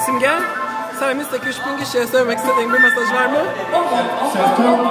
Simge, Servis'teki 3000 kişiye söylemek istediğin bir mesaj var mı?